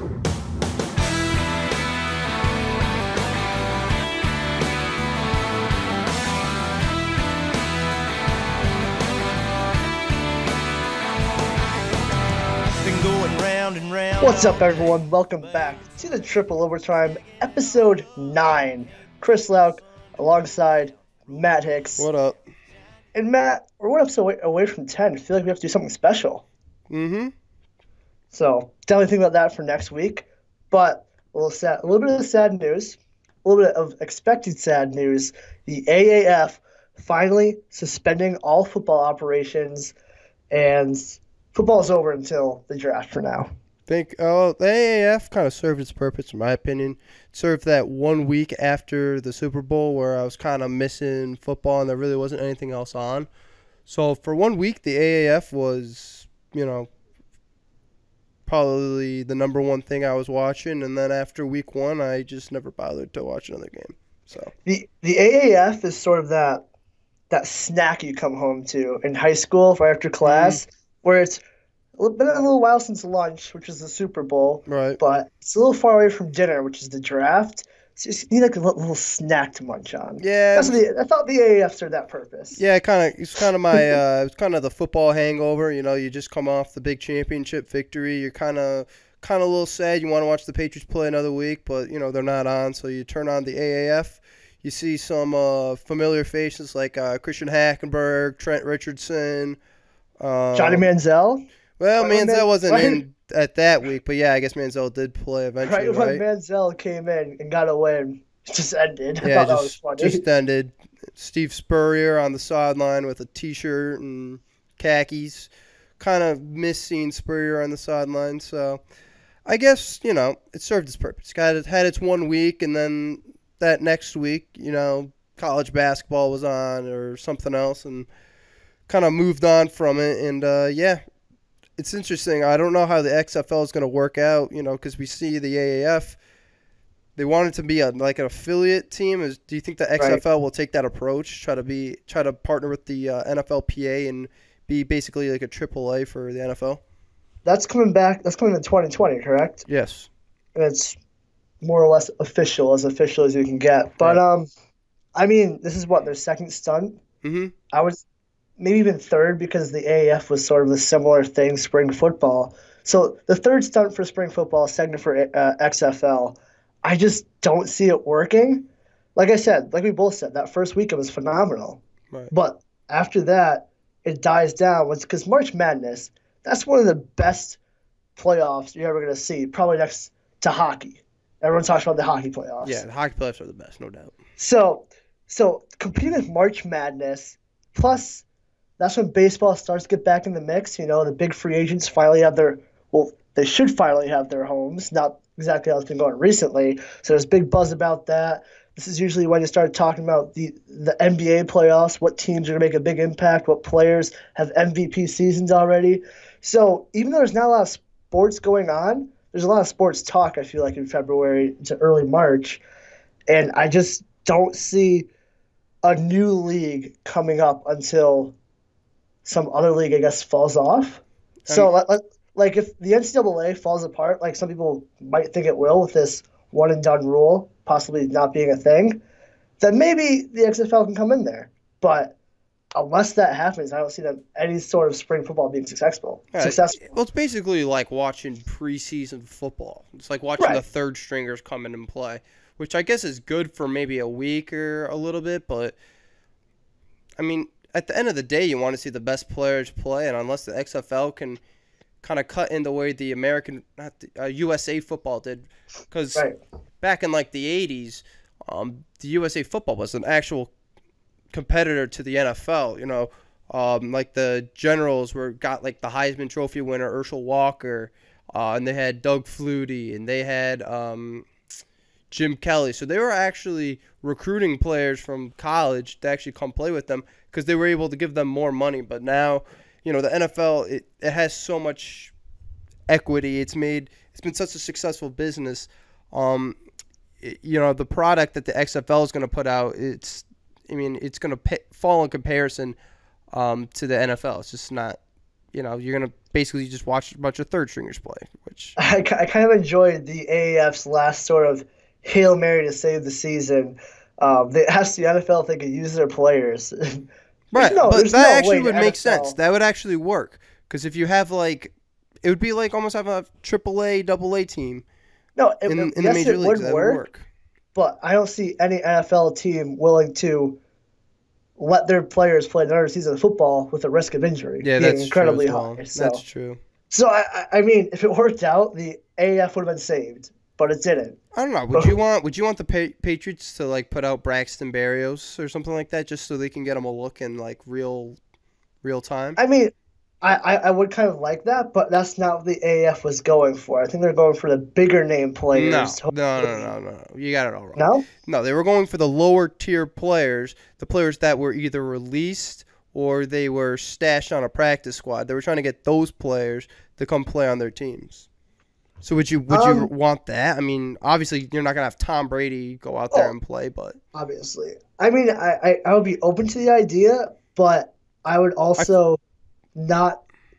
What's up, everyone? Welcome back to the Triple Overtime, Episode 9. Chris Lauk alongside Matt Hicks. What up? And Matt, we're one episode away from 10. I feel like we have to do something special. Mm-hmm. So, definitely think about that for next week. But a little bit of sad news, a little bit of expected sad news. The AAF finally suspending all football operations, and football is over until the draft for now. The AAF kind of served its purpose, in my opinion. It served that 1 week after the Super Bowl where I was kind of missing football and there really wasn't anything else on. So for 1 week, the AAF was, probably the number one thing I was watching. And then after week 1, I just never bothered to watch another game. So the AAF is sort of that snack you come home to in high school right after class, where it's been a little while since lunch, which is the Super Bowl. Right. But it's a little far away from dinner, which is the draft. So you need like a little snack to munch on. Yeah. I thought the AAF served that purpose. Yeah, it's kind of my it's kind of the football hangover. You just come off the big championship victory. You're kind of a little sad. You want to watch the Patriots play another week, but they're not on. So you turn on the AAF. You see some familiar faces like Christian Hackenberg, Trent Richardson, Johnny Manziel. Well, Manziel wasn't in at that week, but yeah, I guess Manziel did play eventually, right? When Manziel came in and got a win, it just ended. Yeah, I thought that was funny. Just ended. Steve Spurrier on the sideline with a T-shirt and khakis. Kind of missed seeing Spurrier on the sideline, so I guess, it served its purpose. It had its 1 week, and then that next week, college basketball was on or something else, and kind of moved on from it, and yeah. It's interesting. I don't know how the XFL is going to work out, because we see the AAF. They want it to be an affiliate team. Do you think the XFL will take that approach, try to partner with the NFLPA and be basically like a AAA for the NFL? That's coming back. That's coming in 2020, correct? Yes. And it's more or less official as you can get. But right. This is their second stunt. Mm-hmm. I was maybe even third because the AAF was sort of a similar thing, spring football. So the third stunt for spring football, second for XFL. I just don't see it working. Like I said, like we both said, that first weekend was phenomenal. Right. But after that, it dies down. Because March Madness, that's one of the best playoffs you're ever going to see, probably next to hockey. Everyone talks about the hockey playoffs. Yeah, the hockey playoffs are the best, no doubt. So competing with March Madness, plus that's when baseball starts to get back in the mix. The big free agents finally have they should finally have their homes. Not exactly how it's been going recently. So there's big buzz about that. This is usually when you start talking about the NBA playoffs, what teams are going to make a big impact, what players have MVP seasons already. So even though there's not a lot of sports going on, there's a lot of sports talk, I feel like, in February to early March. And I just don't see a new league coming up until some other league, I guess, falls off. So, if the NCAA falls apart, like some people might think it will with this one-and-done rule possibly not being a thing, then maybe the XFL can come in there. But unless that happens, I don't see any sort of spring football being successful. Well, it's basically like watching preseason football. It's like watching the third stringers come in and play, which I guess is good for maybe a week or a little bit, but at the end of the day, you want to see the best players play, and unless the XFL can kind of cut in the way the USA football did, because back in the 80s, the USA football was an actual competitor to the NFL. Like the Generals got the Heisman Trophy winner Herschel Walker, and they had Doug Flutie, and they had Jim Kelly. So they were actually recruiting players from college to actually come play with them because they were able to give them more money. But now, the NFL, it has so much equity. It's been such a successful business. The product that the XFL is going to put out, it's going to fall in comparison to the NFL. It's just not you're gonna basically just watch a bunch of third stringers play, which I kind of enjoyed the AAF's last sort of Hail Mary to save the season. They asked the NFL if they could use their players. right. But There's that no actually way the would make sense. NFL. That would actually work because if you have it would be like almost have a AAA, AA team No, in the yes, major it leagues. would That would work, work. but I don't see any NFL team willing to let their players play another season of football with the risk of injury Yeah, being that's true as incredibly well. high. That's true. So I mean, if it worked out, the AAF would have been saved, but it didn't. I don't know. Would you want the Patriots to put out Braxton Berrios or something like that just so they can get him a look in real time? I mean, I would kind of like that, but that's not what the AAF was going for. I think they're going for the bigger name players. No. You got it all wrong. No? No, they were going for the lower tier players, the players that were either released or they were stashed on a practice squad. They were trying to get those players to come play on their teams. So would you want that? I mean, obviously you're not gonna have Tom Brady go out there and play, but Obviously. I mean, I would be open to the idea, but I would also not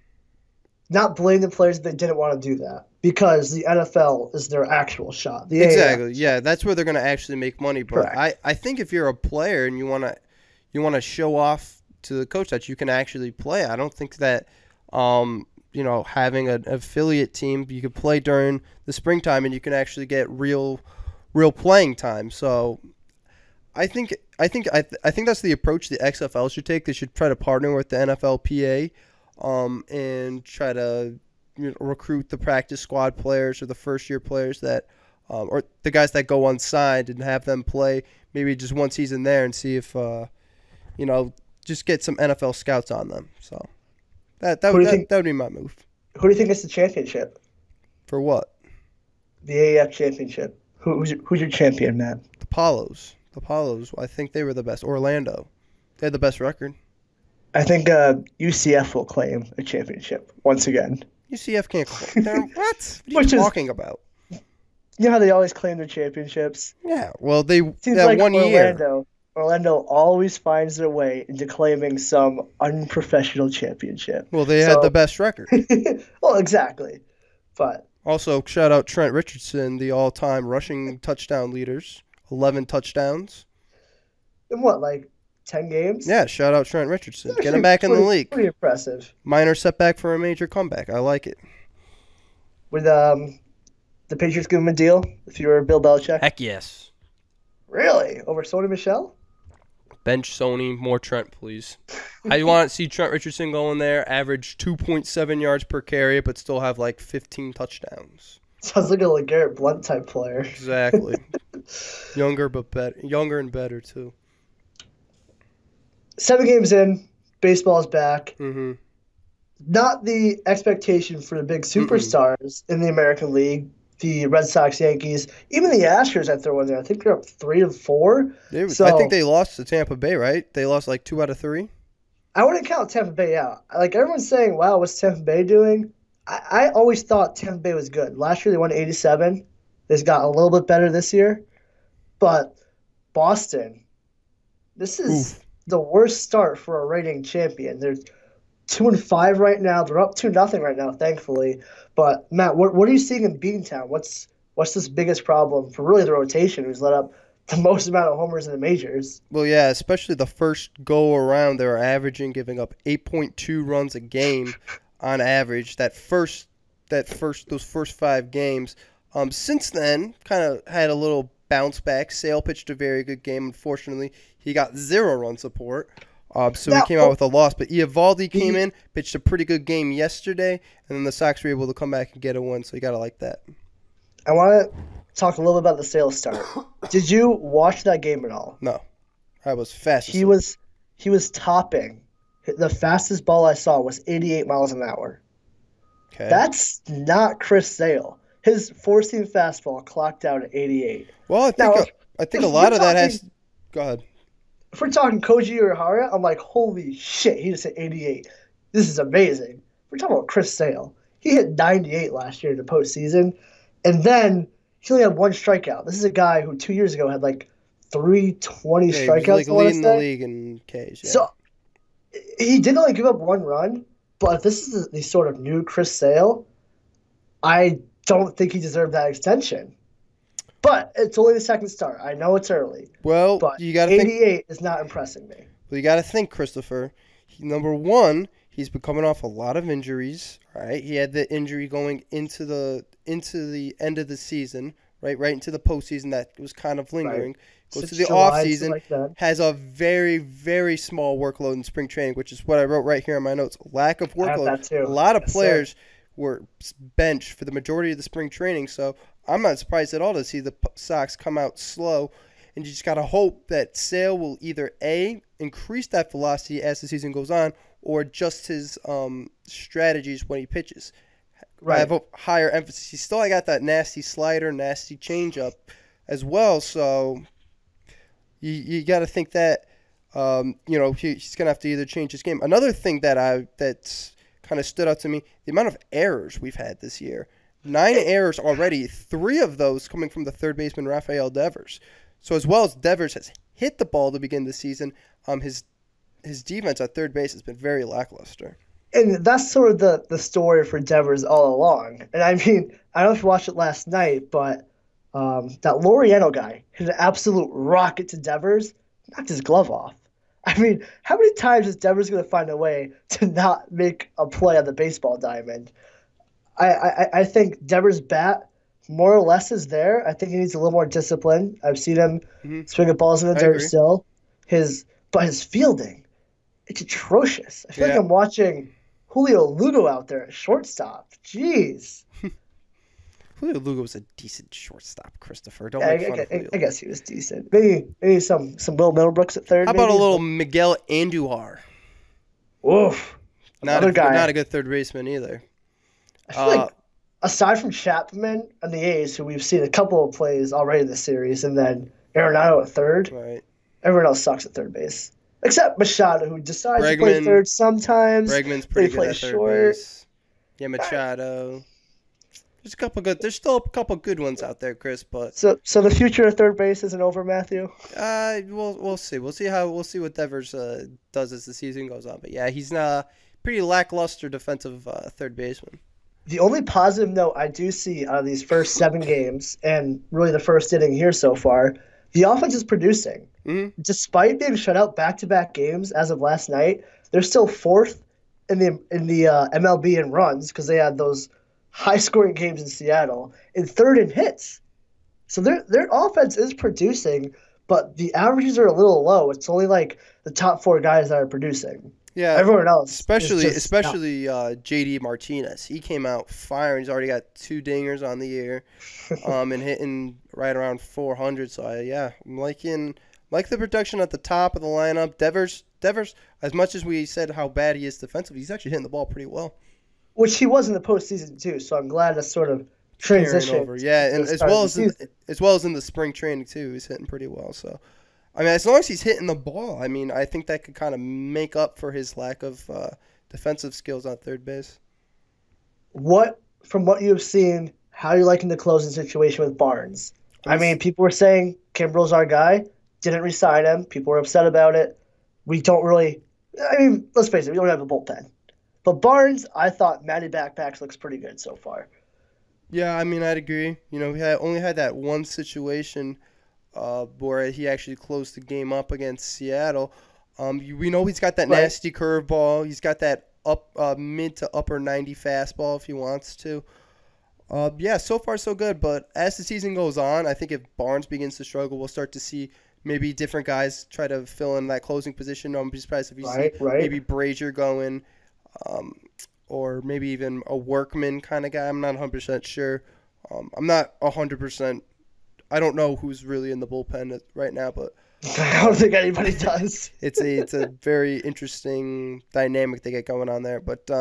blame the players if they didn't want to do that because the NFL is their actual shot. The exactly, AAF. yeah, that's where they're gonna actually make money. But Correct. I think if you're a player and you wanna show off to the coach that you can actually play, I don't think that having an affiliate team, you could play during the springtime and you can actually get real playing time. So I think that's the approach the XFL should take. They should try to partner with the NFLPA, and try to recruit the practice squad players or the first year players that, or the guys that go unsigned and have them play maybe just one season there and see if, just get some NFL scouts on them. So that would be my move. Who do you think is the championship? For what? The AAF championship. Who's your champion, Matt? The Apollos. I think they were the best. Orlando. They had the best record. I think UCF will claim a championship once again. UCF can't claim. What? What are you talking about? You know how they always claim their championships? Yeah. Well, they Seems that like one year. Orlando always finds their way into claiming some unprofessional championship. Well, they had the best record. Well, exactly. But also, shout out Trent Richardson, the all-time rushing touchdown leaders, 11 touchdowns. In what, 10 games? Yeah, shout out Trent Richardson. Get him back in the league. Pretty impressive. Minor setback for a major comeback. I like it. Would the Patriots give him a deal if you were Bill Belichick? Heck yes. Really? Over Sony Michel? Bench Sony, more Trent, please. I want to see Trent Richardson go in there, average 2.7 yards per carry, but still have 15 touchdowns. Sounds like a LeGarrette Blount type player. Exactly. Younger and better too. 7 games in, baseball's back. Mm-hmm. Not the expectation for the big superstars in the American League. The Red Sox, Yankees, even the Astros I throw in there. I think they're up 3-4. I think they lost to Tampa Bay, right? They lost 2 out of 3. I wouldn't count Tampa Bay out. Everyone's saying, wow, what's Tampa Bay doing? I always thought Tampa Bay was good. Last year they won 87. They've got a little bit better this year. But Boston, this is the worst start for a reigning champion. They're 2-5 right now. They're up 2-0 right now, thankfully. But Matt, what are you seeing in Beantown? What's this biggest problem for really the rotation, who's let up the most amount of homers in the majors? Well, yeah, especially the first go around, they were averaging giving up 8.2 runs a game on average. Those first 5 games. Since then, kind of had a little bounce back. Sale pitched a very good game. Unfortunately, he got 0 run support. So he came out with a loss. But Eovaldi came in, pitched a pretty good game yesterday, and then the Sox were able to come back and get a win. So you got to like that. I want to talk a little bit about the Sale start. Did you watch that game at all? No. I was fast. He was topping. The fastest ball I saw was 88 miles an hour. Okay. That's not Chris Sale. His four-seam fastball clocked out at 88. Well, I think a lot of that has – go ahead. If we're talking Koji Uehara, I'm like, holy shit, he just hit 88. This is amazing. We're talking about Chris Sale. He hit 98 last year in the postseason, and then he only had 1 strikeout. This is a guy who 2 years ago had 320 strikeouts. He was leading the league in Ks. Yeah. So he did only give up 1 run, But if this is the sort of new Chris Sale, I don't think he deserved that extension. But it's only the second start. I know it's early, Well, but 88 is not impressing me. you got to think, Christopher. Number one, he's been coming off a lot of injuries. Right, he had the injury going into the end of the season, right into the postseason that was kind of Right. lingering. Goes to Since the off July, something season, like that. has a very very small workload in spring training, which is what I wrote right here in my notes. Lack of I have workload. that A too. lot of Yes, sir. players were benched for the majority of the spring training, so I'm not surprised at all to see the Sox come out slow. And you just gotta hope that Sale will either increase that velocity as the season goes on, or adjust his strategies when he pitches. I have Right. a higher emphasis. He's still got that nasty slider, nasty changeup as well. So you got to think that he's gonna have to either change his game. Another thing that's kind of stood out to me: the amount of errors we've had this year. 9 errors already. 3 of those coming from the third baseman Rafael Devers. So as well as Devers has hit the ball to begin the season, his defense at third base has been very lackluster. And that's sort of the story for Devers all along. And I mean, I don't know if you watched it last night, but that Laureano guy hit an absolute rocket to Devers, knocked his glove off. I mean, how many times is Devers going to find a way to not make a play on the baseball diamond? I think Devers' bat more or less is there. I think he needs a little more discipline. I've seen him Hmm. swing at balls in the I dirt agree. still. His fielding, it's atrocious. I feel like Yeah. I'm watching Julio Lugo out there at shortstop. Jeez. Julio Lugo was a decent shortstop, Christopher. Don't Yeah, make fun of Julio I Lugo. guess he was decent. Maybe some Will Middlebrooks at third, How about a maybe. little But Miguel Andujar? woof, Not another a not guy. a good third baseman either. I feel Uh, like aside from Chapman and the A's, who we've seen a couple of plays already this series, and then Arenado at third, right. everyone else sucks at third base. Except Machado, who decides to play Bregman. third sometimes, Bregman's but he pretty good plays at third short. base. Yeah, Machado. There's a couple good. There's still a couple good ones out there, Chris. But So the future of third base isn't over, Matthew. we'll see. We'll see what Devers does as the season goes on. But yeah, he's not pretty lackluster defensive third baseman. The only positive note I do see out of these first 7 games, and really the first inning here so far, the offense is producing. Hmm. Despite being shut out back-to-back games as of last night, they're still fourth in the MLB in runs because they had those high-scoring games in Seattle, and third in hits. So their offense is producing, but the averages are a little low. It's only like the top 4 guys that are producing. Yeah, Everyone else is especially just not. especially JD Martinez. He came out firing. He's already got 2 dingers on the year, and hitting right around 400. So I'm like the production at the top of the lineup. Devers. As much as we said how bad he is defensively, he's actually hitting the ball pretty well. Which he was in the postseason too. So I'm glad to sort of Carrying transition over, yeah, to and the start of the season. as well as in the spring training too, he's hitting pretty well. So, I mean, as long as he's hitting the ball, I mean, I think that could kind of make up for his lack of defensive skills on third base. From what you've seen, how are you liking the closing situation with Barnes? I Always- mean, people were saying Kimbrel's our guy, didn't resign him. People were upset about it. We don't really. I mean, let's face it, we don't have a bullpen. But Barnes, I thought Matty Backpacks looks pretty good so far. Yeah, I mean, I'd agree. We only had that one situation where he actually closed the game up against Seattle. We know he's got that Right. nasty curveball. He's got that mid to upper 90 fastball if he wants to. Yeah, so far so good. But as the season goes on, I think if Barnes begins to struggle, we'll start to see maybe different guys try to fill in that closing position. I'm surprised if you see Right. maybe Brazier going, um, or maybe even a Workman kind of guy. I'm not 100% sure. I'm not 100%. I don't know who's really in the bullpen right now, but I don't think anybody does. it's a very interesting dynamic they get going on there.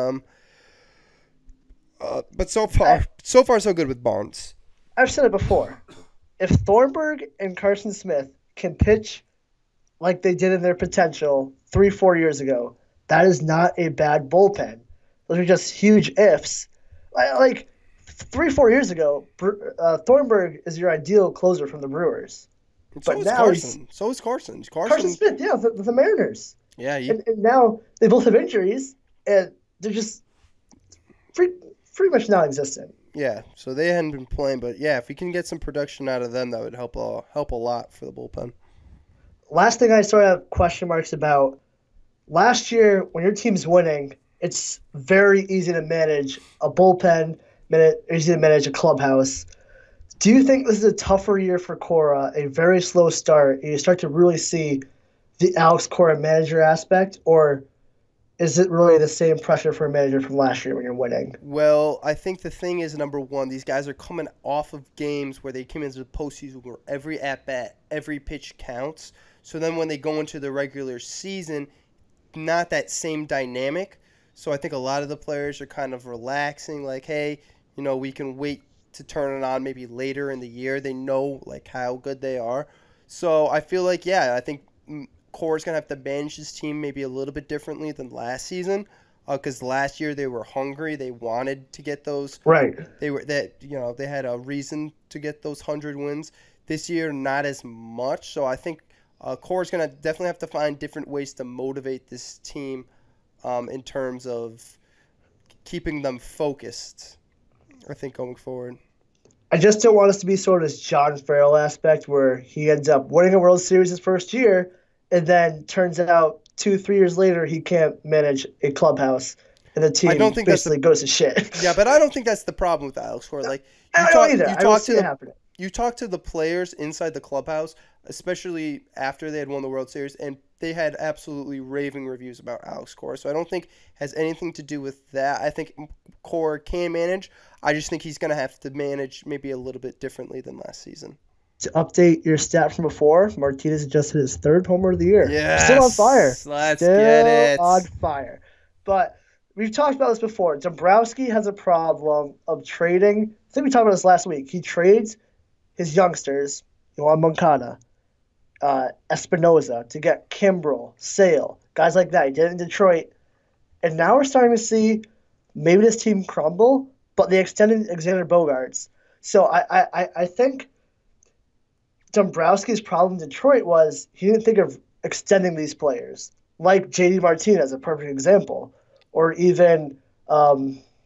But so far so good with Barnes. I've said it before. If Thornburg and Carson Smith can pitch like they did in their potential 3, 4 years ago, that is not a bad bullpen. Those are just huge ifs. Like 3, 4 years ago, Thornburg is your ideal closer from the Brewers. And so But is now Carson. So is Carson. Carson Smith, yeah, the Mariners. Yeah, And now they both have injuries, and they're just pretty much non-existent. Yeah, so they hadn't been playing, but yeah, if we can get some production out of them, that would help a lot for the bullpen. Last thing I sort of have question marks about last year when your team's winning, it's very easy to manage a bullpen, easy to manage a clubhouse. Do you think this is a tougher year for Cora, a very slow start, and you start to really see the Alex Cora manager aspect, or is it really the same pressure for a manager from last year when you're winning? Well, I think the thing is, number one, these guys are coming off of games where they came into the postseason where every at-bat, every pitch counts. So then when they go into the regular season, not that same dynamic. So I think a lot of the players are kind of relaxing, like, hey, we can wait to turn it on maybe later in the year. They know like how good they are. So I feel like, yeah, I think Core's going to have to manage his team maybe a little bit differently than last season, because last year they were hungry. They wanted to get those. Right. They had a reason to get those 100 wins. This year, not as much. So I think Core's going to definitely have to find different ways to motivate this team in terms of keeping them focused, I think, going forward. I just don't want us to be sort of this John Farrell aspect where he ends up winning a World Series his first year, and then turns out 2-3 years later he can't manage a clubhouse, and the team basically goes to shit. Yeah, but I don't think that's the problem with Alex Cora. Like, I don't either. I don't see it happening. You talk to the players inside the clubhouse, especially after they had won the World Series, and they had absolutely raving reviews about Alex Cora. So I don't think it has anything to do with that. I think Cora can manage. I just think he's going to have to manage maybe a little bit differently than last season. To update your stat from before, Martinez just hit his third homer of the year. Yes, still on fire. Let's get it. Still on fire. But we've talked about this before. Dombrowski has a problem of trading. I think we talked about this last week. He trades his youngsters, Yohan Moncada, Espinoza, to get Kimbrel, Sale, guys like that. He did it in Detroit. And now we're starting to see maybe this team crumble, but they extended Xander Bogaerts. So I think Dombrowski's problem in Detroit was he didn't think of extending these players, like J.D. Martinez, a perfect example, or even a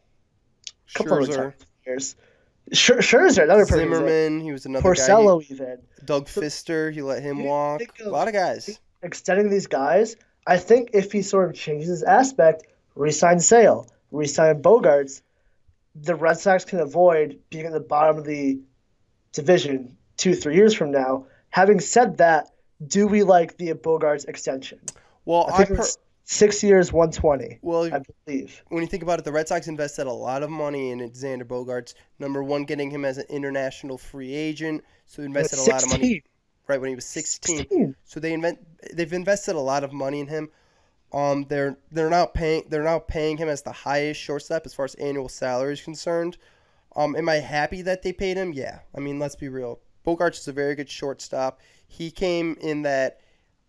couple of other players. Scherzer, another perfect Zimmerman, example. He was another Porcello guy. Even. Doug Fister, he let him walk. A lot of guys. Extending these guys, I think if he sort of changes his aspect, re-sign Sale, re-sign Bogaerts, the Red Sox can avoid being at the bottom of the division 2-3 years from now. Having said that, do we like the Bogaerts extension? Well, I think it's 6 years, 120. Well, I believe. When you think about it, the Red Sox invested a lot of money in Xander Bogaerts. Number one, getting him as an international free agent, so they invested a lot of money. Right when he was 16. So they've invested a lot of money in him. They're now paying him as the highest shortstop as far as annual salary is concerned. Am I happy that they paid him? Yeah. I mean, let's be real. Bogaerts is a very good shortstop. He came in that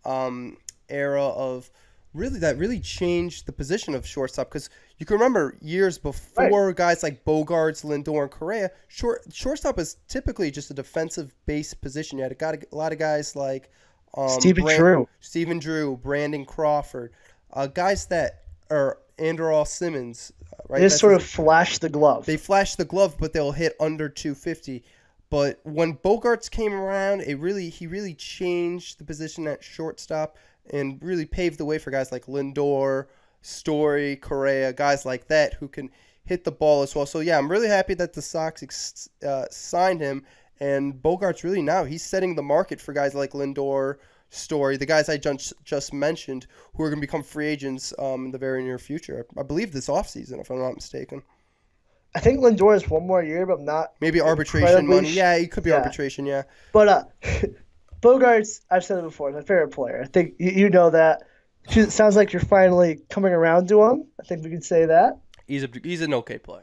era of really changed the position of shortstop, because you can remember years before, guys like Bogaerts, Lindor, and Correa, shortstop is typically just a defensive base position. You had a lot of guys like Stephen Drew, Brandon Crawford, guys that are Andrew Simmons. Right? They just sort of flash the glove. They flash the glove, but they'll hit under 250. But when Bogaerts came around, he really changed the position at shortstop and really paved the way for guys like Lindor, Story, Correa, guys like that who can hit the ball as well. So, yeah, I'm really happy that the Sox signed him. And Bogaerts really now, he's setting the market for guys like Lindor, Story, the guys I just mentioned, who are going to become free agents in the very near future. I believe this offseason, if I'm not mistaken. I think Lindor has one more year, but not maybe arbitration money. Yeah, it could be arbitration, yeah. But Bogaerts, I've said it before, is my favorite player. I think you know that. It sounds like you're finally coming around to him. I think we could say that. He's an okay player.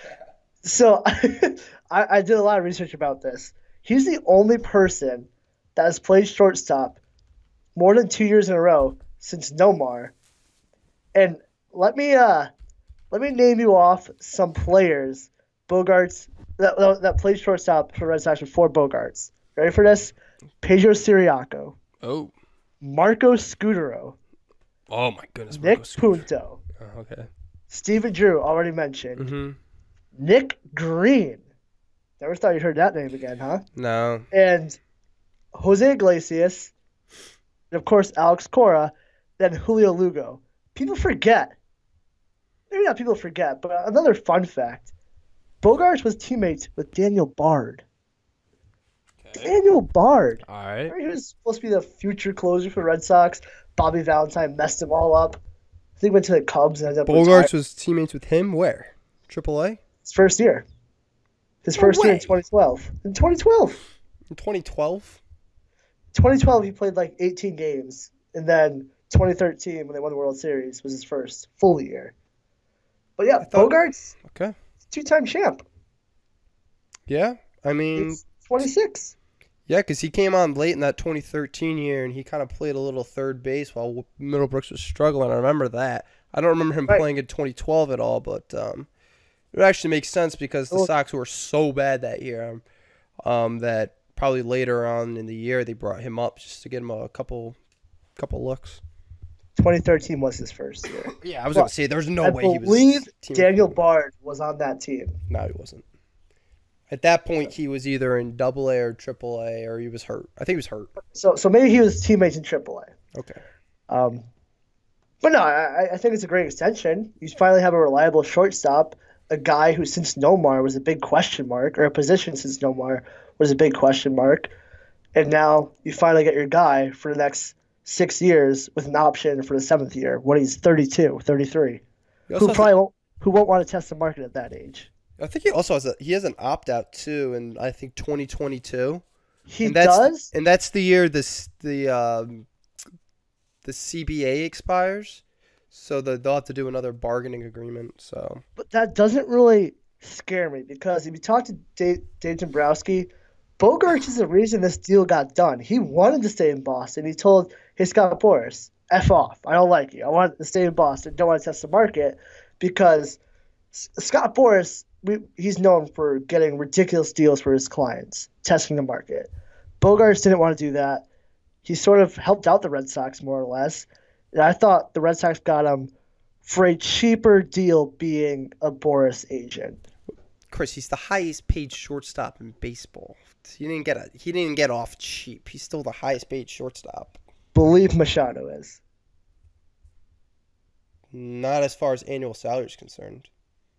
So I did a lot of research about this. He's the only person that has played shortstop more than 2 years in a row since Nomar. And let me name you off some players Bogaerts that played shortstop for Red Sox before Bogaerts. Ready for this? Pedro Siriaco. Oh. Marco Scutaro. Oh my goodness. Nick Punto. Oh, okay. Stephen Drew, already mentioned. Mm-hmm. Nick Green. Never thought you heard that name again, huh? No. And Jose Iglesias, and of course Alex Cora, then Julio Lugo. People forget. Maybe not people forget, but another fun fact. Bogarts was teammates with Daniel Bard. Okay. Daniel Bard. All right. He was supposed to be the future closer for the Red Sox. Bobby Valentine messed him all up. I think he went to the Cubs and ended up retiring. Bogarts was teammates with him where? AAA? His first year. His No first year in way. 2012. In 2012. In 2012? 2012, he played like 18 games. And then 2013, when they won the World Series, was his first full year. But yeah, I thought. Bogarts, Okay. two-time champ. Yeah. I mean, He's 26. yeah, because he came on late in that 2013 year, and he kind of played a little third base while Middlebrooks was struggling. I remember that. I don't remember him Right. playing in 2012 at all, but it actually makes sense because the Sox were so bad that year that probably later on in the year they brought him up just to get him a couple looks. 2013 was his first year. Yeah, I was going to say there's no I way he was. believe Daniel Bard was on that team. No, he wasn't. At that point, he was either in AA or AAA, or he was hurt. I think he was hurt. So maybe he was teammates in AAA. Okay. But no, I think it's a great extension. You finally have a reliable shortstop, a guy who since Nomar was a big question mark, or a position since Nomar was a big question mark, and now you finally get your guy for the next 6 years with an option for the seventh year when he's 32, 33, who won't want to test the market at that age. I think he also has an opt out too, in I think 2022. He does, and that's the year the CBA expires, so they'll have to do another bargaining agreement. So, but that doesn't really scare me because if you talk to Dave Dombrowski, Bogarts is the reason this deal got done. He wanted to stay in Boston. He told his Scott Boras, F off. I don't like you. I want to stay in Boston. Don't want to test the market because Scott Boras, he's known for getting ridiculous deals for his clients, testing the market. Bogarts didn't want to do that. He sort of helped out the Red Sox more or less. And I thought the Red Sox got him for a cheaper deal being a Boras agent. Chris, he's the highest paid shortstop in baseball. He didn't get off cheap. He's still the highest paid shortstop. Believe Machado is. Not as far as annual salary is concerned.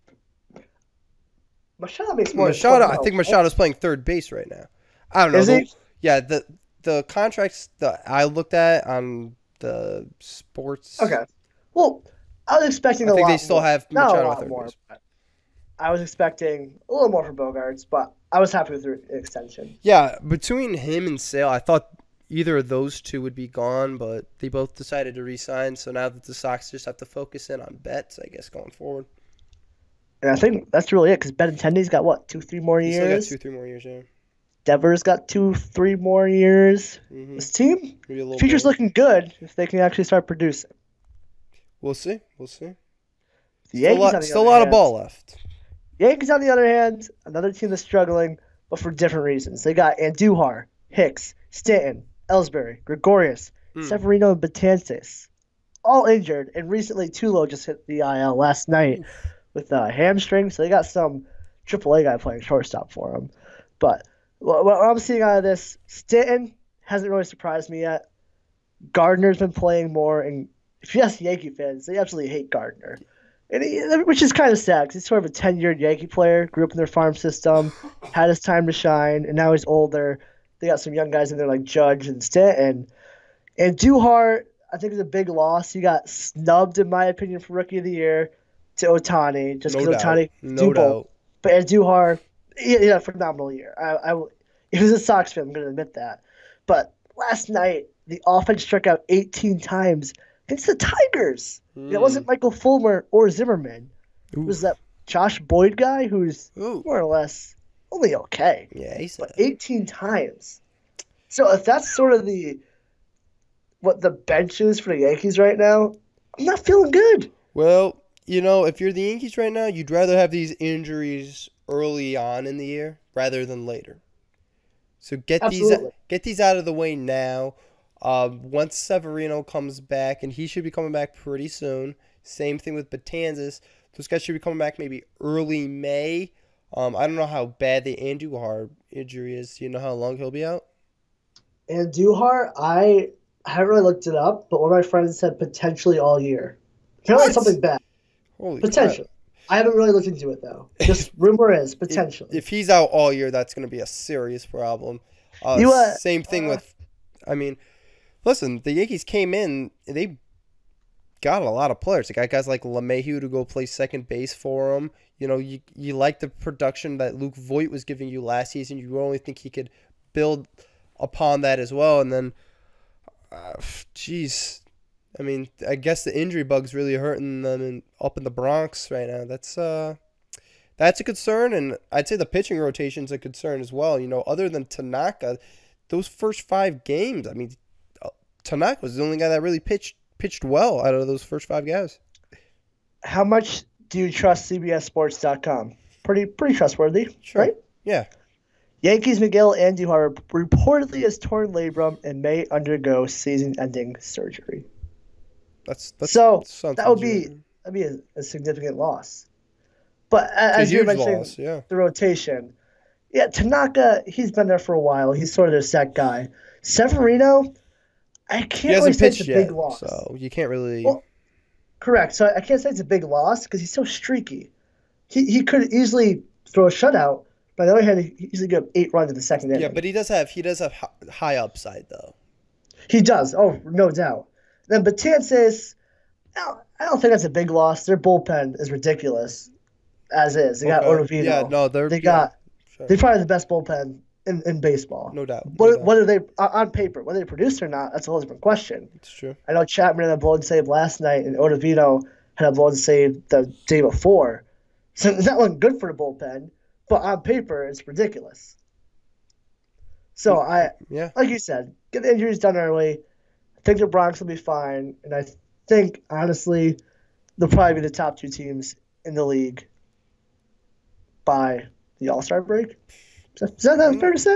Machado makes more. I think Machado's playing third base right now. I don't know. Is he? Yeah, the contracts that I looked at on the sports. Okay. Well, I was expecting I a lot think more. they still have Not a Machado at lot third more. base. But I was expecting a little more for Bogarts, but I was happy with the extension. Yeah, between him and Sale, I thought either of those two would be gone, but they both decided to re-sign. So now that the Sox just have to focus in on bets, I guess, going forward. And I think that's really it because Benintendi's got what, 2-3 more He's years? still got 2-3 more years, yeah. Devers got 2-3 more years. Mm-hmm. This team, Maybe a little future's more. looking good if they can actually start producing. We'll see. We'll see. The Yankees, Still a lot of ball left. Yankees, on the other hand, another team that's struggling, but for different reasons. They got Andujar, Hicks, Stanton, Ellsbury, Gregorius, Severino, and Betances, all injured. And recently, Tulo just hit the IL last night with a hamstring. So they got some AAA guy playing shortstop for them. But what I'm seeing out of this, Stanton hasn't really surprised me yet. Gardner's been playing more, and if you ask Yankee fans, they absolutely hate Gardner. Which is kind of sad because he's sort of a tenured Yankee player, grew up in their farm system, had his time to shine, and now he's older. They got some young guys in there like Judge and Stanton. And Duhart, I think, is a big loss. He got snubbed, in my opinion, for Rookie of the Year to Otani, just because Otani No doubt. But Andujar, he had a phenomenal year. He was a Sox fan, I'm going to admit that. But last night, the offense struck out 18 times against the Tigers. It wasn't Michael Fulmer or Zimmerman. It was that Josh Boyd guy who's more or less only okay. Yeah, he's but 18 times. So if that's sort of what the bench is for the Yankees right now, I'm not feeling good. Well, if you're the Yankees right now, you'd rather have these injuries early on in the year rather than later. So get these out of the way now. Once Severino comes back, and he should be coming back pretty soon. Same thing with Betances. those guys should be coming back maybe early May. I don't know how bad the Andujar injury is. Do you know how long he'll be out? And Duhar, I haven't really looked it up, but one of my friends said potentially all year. Apparently it's What? something bad. Holy crap. Potentially. I haven't really looked into it though. Just rumor is If, potentially. if he's out all year, that's going to be a serious problem. You Same thing with, I mean, listen, the Yankees came in, they got a lot of players. They got guys like LeMahieu to go play second base for him. You know, you like the production that Luke Voigt was giving you last season. You only think he could build upon that as well. And then, geez, I mean, I guess the injury bug's really hurting them up in the Bronx right now. That's a concern, and I'd say the pitching rotation's a concern as well. You know, other than Tanaka, those first 5 games, I mean, Tanaka was the only guy that really pitched well out of those first 5 guys. How much do you trust CBSSports.com? Pretty trustworthy, Sure. right? Yeah. Yankees Miguel Andujar reportedly has torn labrum and may undergo season-ending surgery. That's so sounds that would legit. be a significant loss. But It's a as you huge mentioned, loss, yeah. the rotation, yeah, Tanaka, he's been there for a while. He's sort of their set guy. Severino, I He can't really hasn't say it's pitched a yet, big loss. so you can't really. Well, correct. So I can't say it's a big loss because he's so streaky. He could easily throw a shutout. But on the other hand, he easily get 8 runs in the second inning. Yeah, but he does have high upside though. He does. Oh, no doubt. Then Betances, I don't think that's a big loss. Their bullpen is ridiculous, as is. They got Okay. Ottavino. Yeah, no, They sure. probably the best bullpen in baseball. No doubt. Whether they on paper, whether they produce or not, that's a whole different question. It's true. I know Chapman had a blown save last night, and Ottavino had a blown save the day before. So it's not looking good for the bullpen, but on paper, it's ridiculous. So like you said, get the injuries done early. I think the Bronx will be fine, and I think honestly, they'll probably be the top 2 teams in the league by the All-Star break. Is that fair to say?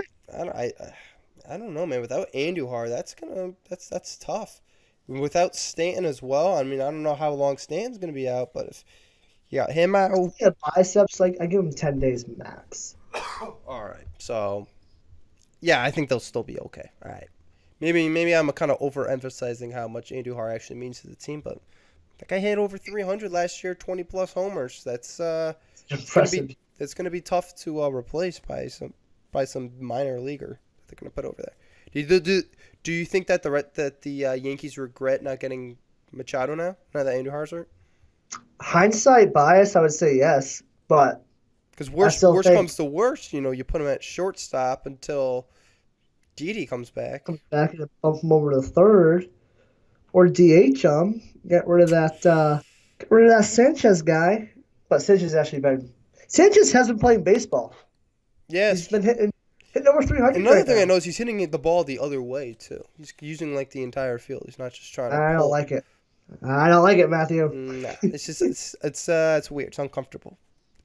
I don't know, man. Without Andujar, that's tough. Without Stanton as well, I mean, I don't know how long Stanton's gonna be out, but if you got him out, Yeah, biceps, like I give him 10 days max. all right. So, yeah, I think they'll still be okay. All right. Maybe I'm kind of overemphasizing how much Andujar actually means to the team, but that guy hit over 300 last year, 20 plus homers. That's Impressive. it's gonna be tough to replace by some minor leaguer that they're gonna put over there. Do you think that the Yankees regret not getting Machado now that Andujar's hurt? Hindsight bias, I would say yes, but Because worst comes to worst, you know, you put him at shortstop until Didi comes back. comes back and bump him over to third, or DH him. Get rid of that Sanchez guy. But Sanchez has been playing baseball. Yes. He's been hitting over 300. Another thing I know is he's hitting the ball the other way too. He's using like the entire field. He's not just trying to. I don't like it. I don't like it, Matthew. Nah, it's just it's weird. It's uncomfortable.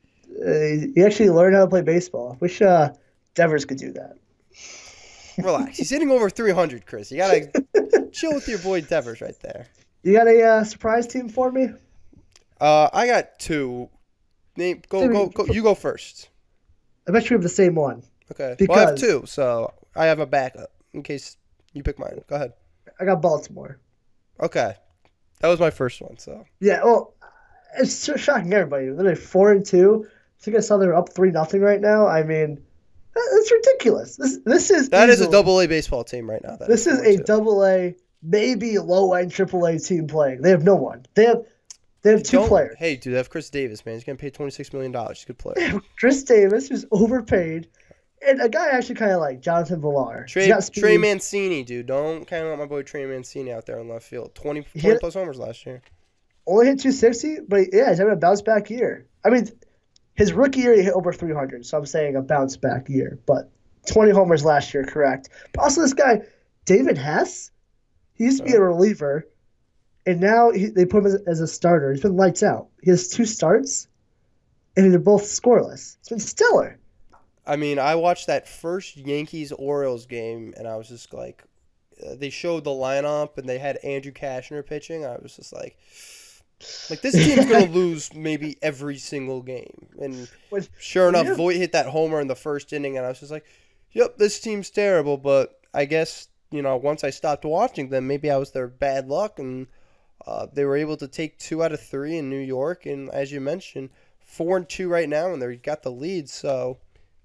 He actually learned how to play baseball. Wish Devers could do that. Relax. He's hitting over 300, Chris. You gotta chill with your boy Devers right there. You got a surprise team for me? I got 2. Name go. You go first. I bet you have the same one. Okay. Because well, I have 2, so I have a backup in case you pick mine. Go ahead. I got Baltimore. Okay. That was my first one. So. Yeah. Well, it's so shocking everybody. They're 4-2. I think I saw they're up 3-0 right now. I mean, that's ridiculous. That is a double A baseball team right now. This is a double A, maybe low end triple A team playing. They have no one. They have 2 players. Hey, dude, they have Chris Davis, man. He's getting paid $26 million. He's a good player. Chris Davis, who's overpaid, and a guy I actually kind of like, Jonathan Villar. Trey Mancini, dude. Don't count out my boy Trey Mancini out there in left field. 20 plus homers last year. Only hit 260, but he's having a bounce back year. I mean, his rookie year he hit over 300, so I'm saying a bounce back year. But 20 homers last year, correct. But also this guy, David Hess, he used to be a reliever, and now they put him as a starter. He's been lights out. He has 2 starts, and they're both scoreless. It's been stellar. I mean, I watched that first Yankees-Orioles game, and I was just like, they showed the lineup, and they had Andrew Cashner pitching. I was just like, Like, this team's going to lose maybe every single game. And sure enough, Voit hit that homer in the first inning, and I was just like, yep, this team's terrible. But I guess, once I stopped watching them, maybe I was their bad luck, and they were able to take 2 out of 3 in New York. And as you mentioned, 4-2 right now, and they got the lead. So,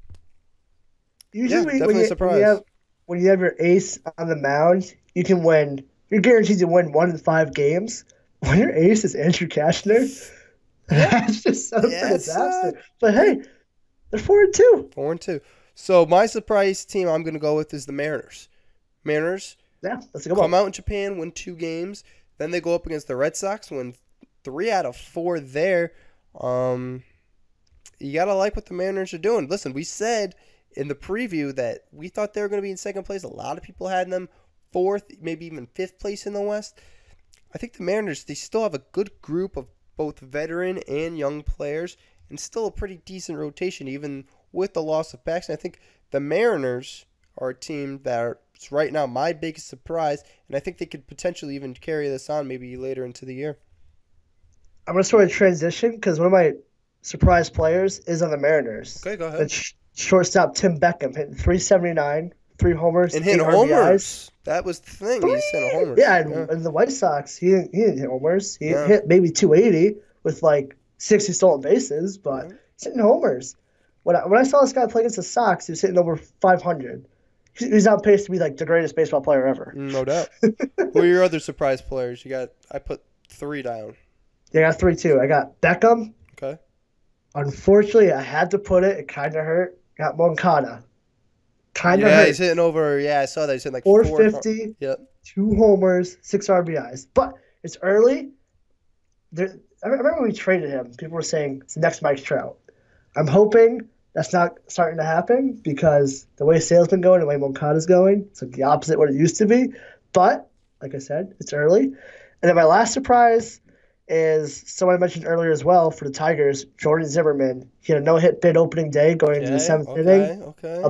usually definitely surprised. When you have your ace on the mound, you can win. You're guaranteed to win 1 in 5 games. When your ace is Andrew Kashner, that's just so disaster. But hey, they're 4-2. 4-2. So my surprise team I'm going to go with is the Mariners. Mariners, that's a good come out in Japan, win 2 games. Then they go up against the Red Sox, win 3 out of 4 there. You got to like what the Mariners are doing. Listen, we said in the preview that we thought they were going to be in second place. A lot of people had them 4th, maybe even 5th place in the West. I think the Mariners, they still have a good group of both veteran and young players and still a pretty decent rotation, even with the loss of Paxton. I think the Mariners are a team that's right now my biggest surprise, and I think they could potentially even carry this on maybe later into the year. I'm going to sort of transition because one of my surprise players is on the Mariners. Okay, go ahead. It's shortstop Tim Beckham hitting 379, 3 homers, and hitting homers. That was the thing. He's hitting homers. Yeah, and the White Sox, he didn't hit homers. He hit maybe 280 with like 60 stolen bases, but he's hitting homers. When I saw this guy play against the Sox, he was hitting over 500. He's on pace to be like the greatest baseball player ever. No doubt. Who are your other surprise players? I put 3 down. Yeah, I got 3 too. I got Beckham. Okay. Unfortunately, I had to put it. It kind of hurt. Got Moncada. Kind of hurt. Yeah, he's hitting over. Yeah, I saw that. He's hitting like 450. Yep. 2 homers, 6 RBIs. But it's early. I remember when we traded him. People were saying it's the next Mike Trout. I'm hoping that's not starting to happen because the way sales been going, the way Moncada's going, it's like the opposite of what it used to be. But like I said, it's early. And then my last surprise is someone I mentioned earlier as well for the Tigers, Jordan Zimmerman. He had a no-hit bid opening day going into the 7th inning. A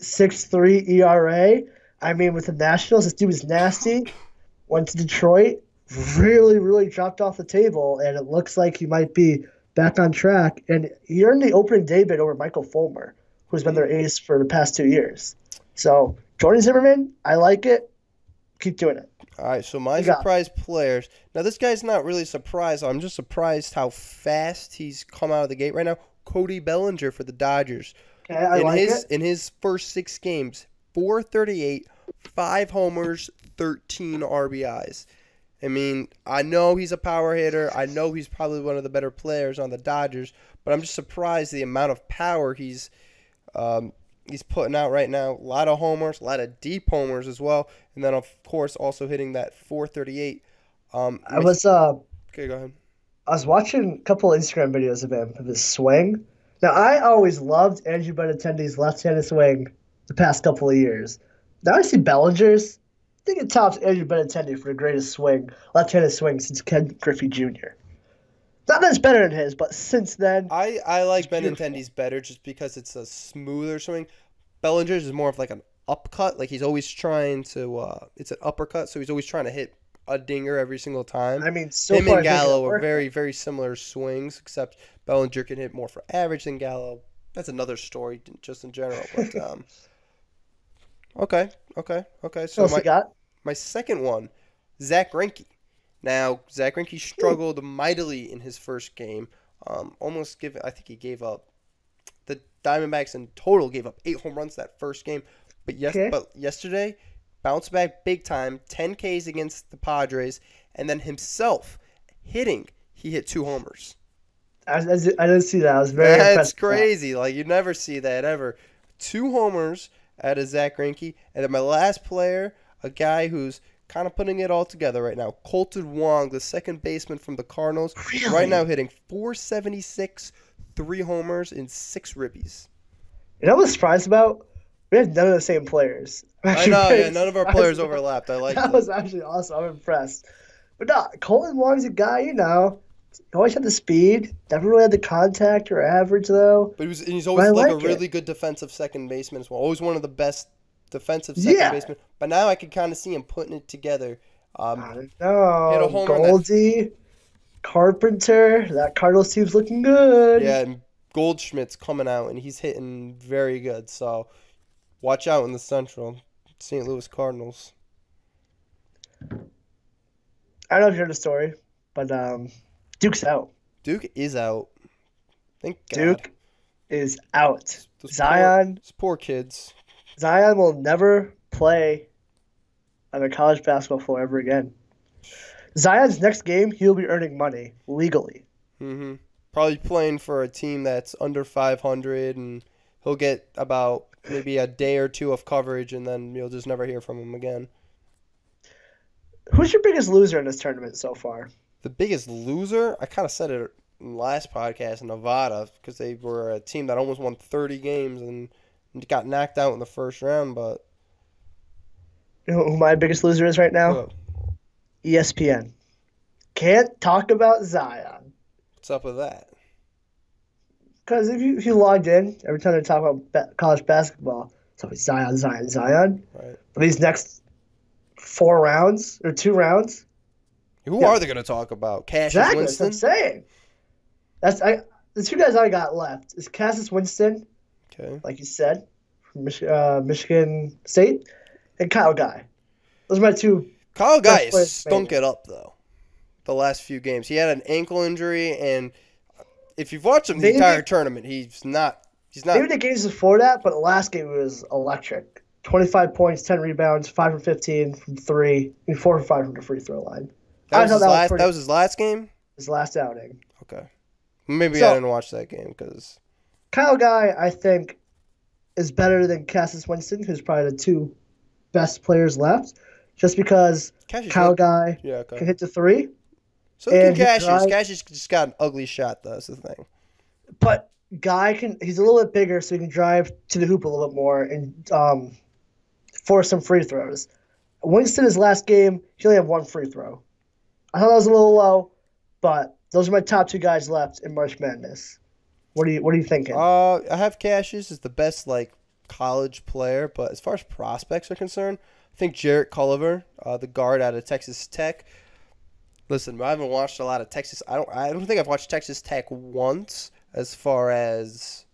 .63 ERA. I mean, with the Nationals, this dude was nasty. Went to Detroit, really, really dropped off the table, and it looks like he might be back on track. And he earned the opening day bid over Michael Fulmer, who's been their ace for the past 2 years. So, Jordan Zimmerman, I like it. Keep doing it. All right, so my surprise players. Now, this guy's not really surprised. I'm just surprised how fast he's come out of the gate right now. Cody Bellinger for the Dodgers. Okay, in his first 6 games, 438, 5 homers, 13 RBIs. I mean, I know he's a power hitter. I know he's probably one of the better players on the Dodgers, but I'm just surprised the amount of power he's putting out right now. A lot of homers, a lot of deep homers as well, and then of course also hitting that 438. Okay, go ahead. I was watching a couple of Instagram videos of him, of his swing. Now, I always loved Andrew Benintendi's left-handed swing the past couple of years. Now I see Bellinger's. I think it tops Andrew Benintendi for the greatest left-handed swing since Ken Griffey Jr. Not that it's better than his, but since then. I like Benintendi's better just because it's a smoother swing. Bellinger's is more of like an upcut. Like he's always trying to, it's an uppercut, so he's always trying to hit a dinger every single time. I mean, him and Gallo are very, very similar swings, except Bellinger can hit more for average than Gallo. That's another story, just in general. But okay. So my second one, Zach Greinke. Now, Zach Greinke struggled mightily in his first game. I think he gave up. The Diamondbacks in total gave up 8 home runs that first game. But yesterday, bounced back big time, 10 Ks against the Padres, and then himself hitting, he hit 2 homers. I didn't see that. I was very impressed. That's crazy. Like, you never see that ever. 2 homers out of Zach Greinke. And then my last player, a guy who's kind of putting it all together right now, Colton Wong, the second baseman from the Cardinals. Really? Right now hitting .476, 3 homers, and 6 ribbies. You know what I was surprised about? We had none of the same players. I know, yeah, none of our players overlapped. I like that. That was actually awesome. I'm impressed. But no, Colton Wong's a guy, he always had the speed. Never really had the contact or average, though. But he's always a really good defensive second baseman as well. Always one of the best defensive second baseman. But now I can kind of see him putting it together. I don't know. Goldie. Carpenter, that Cardinals team's looking good. Yeah, and Goldschmidt's coming out, and he's hitting very good. So watch out in the Central. St. Louis Cardinals. I don't know if you heard the story, but Duke's out. Duke is out. Thank God. Duke is out. Those Zion poor kids. Zion will never play on a college basketball floor ever again. Zion's next game, he'll be earning money legally. Probably playing for a team that's under 500, and he'll get about maybe a day or two of coverage, and then you'll just never hear from him again. Who's your biggest loser in this tournament so far? The biggest loser? I kind of said it in the last podcast in Nevada because they were a team that almost won 30 games and got knocked out in the first round, but... You know who my biggest loser is right now? ESPN. Can't talk about Zion. What's up with that? Because if you logged in, every time they talk about college basketball, it's always Zion, Zion, Zion. Right. For these next 4 rounds, or 2 rounds. Who are they going to talk about? Cassius Winston? That's what I'm saying. The 2 guys I got left is Cassius Winston, okay, like you said, from Michigan State, and Kyle Guy. Those are my 2. Kyle Guy has stunk it up, though, the last few games. He had an ankle injury, and if you've watched him the entire tournament, he's not. Maybe the games before that, but the last game was electric. 25 points, 10 rebounds, 5 for 15 from 3, and 4 for 5 from the free throw line. That was his last game? His last outing. Okay. Maybe I didn't watch that game because... Kyle Guy, I think, is better than Cassius Winston, who's probably the 2 best players left, just because Kyle Guy can hit the 3. So can Cassius. Cassius just got an ugly shot, though. That's the thing. But Guy he's a little bit bigger, so he can drive to the hoop a little bit more and force some free throws. Winston, his last game, he only had 1 free throw. I thought that was a little low, but those are my top 2 guys left in March Madness. What are you thinking? I have Cassius as the best college player, but as far as prospects are concerned, I think Jarrett Culver, the guard out of Texas Tech. Listen, I haven't watched a lot of Texas. I don't think I've watched Texas Tech once as far as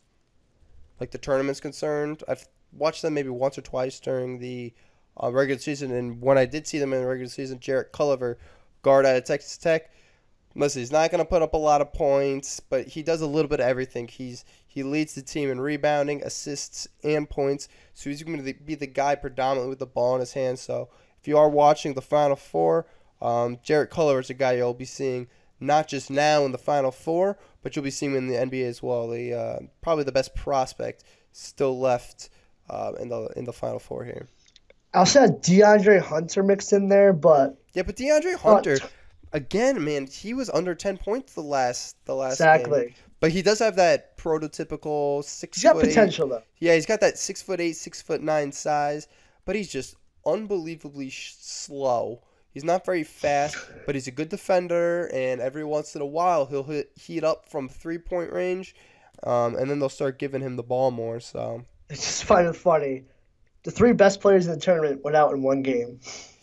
the tournament's concerned. I've watched them maybe once or twice during the regular season, and when I did see them in the regular season, Jarrett Culver, guard out of Texas Tech. Listen, he's not going to put up a lot of points, but he does a little bit of everything. He leads the team in rebounding, assists, and points. So he's going to be the guy predominantly with the ball in his hands. So if you are watching the Final Four, Jarrett Culver is a guy you'll be seeing not just now in the Final Four, but you'll be seeing him in the NBA as well. Probably the best prospect still left in the Final Four here. I also had DeAndre Hunter mixed in there, but DeAndre Hunter. Again, man, he was under 10 points the last exactly. game. But he does have that prototypical 6'8". He's got potential, though. Yeah, he's got that 6'8", 6'9" size, but he's just unbelievably slow. He's not very fast, but he's a good defender, and every once in a while he'll heat up from 3-point range, and then they'll start giving him the ball more. So I just find it funny. The 3 best players in the tournament went out in 1 game.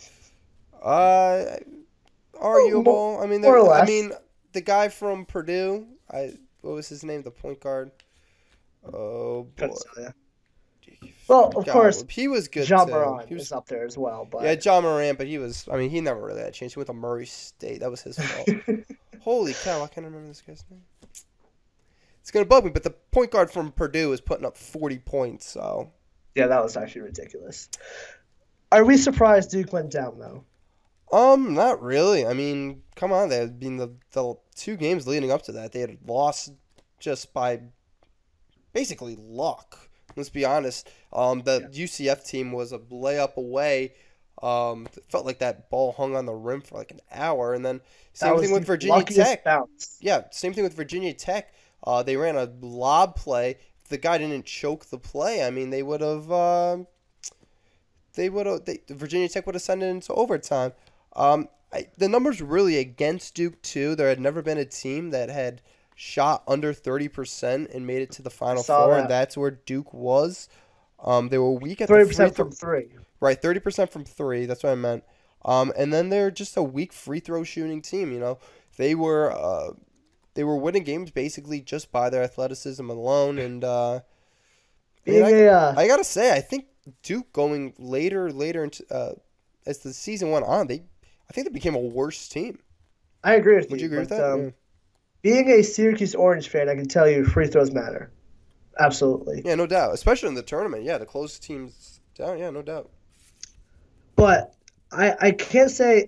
Arguable. More or less. The guy from Purdue. What was his name? The point guard. Oh boy. Well, of course, he was good. Ja Morant was up there as well. But yeah, Ja Morant, but he was. He never really had a chance. He went to Murray State. That was his fault. Holy cow! I can't remember this guy's name. It's gonna bug me, but the point guard from Purdue is putting up 40 points. So yeah, that was actually ridiculous. Are we surprised Duke went down though? Not really. Come on. They had been the 2 games leading up to that. They had lost just by basically luck. Let's be honest. The UCF team was a layup away. It felt like that ball hung on the rim for an hour, and then same thing with Virginia Tech. Bounce. Yeah, same thing with Virginia Tech. They ran a lob play. If the guy didn't choke the play, they would have. Virginia Tech would have sent it into overtime. The numbers really against Duke too. There had never been a team that had shot under 30% and made it to the Final Four, and that's where Duke was. They were weak at 30% from 3. Right, 30% from 3. That's what I meant. And then they're just a weak free throw shooting team. they were winning games basically just by their athleticism alone. And I mean, Being a, I gotta say, I think Duke going later into as the season went on, I think they became a worse team. I agree with Would you you, agree with but that? Yeah. being a Syracuse Orange fan, I can tell you free throws matter. Absolutely. Yeah, no doubt. Especially in the tournament. Yeah, the close teams down. Yeah, no doubt. But I can't say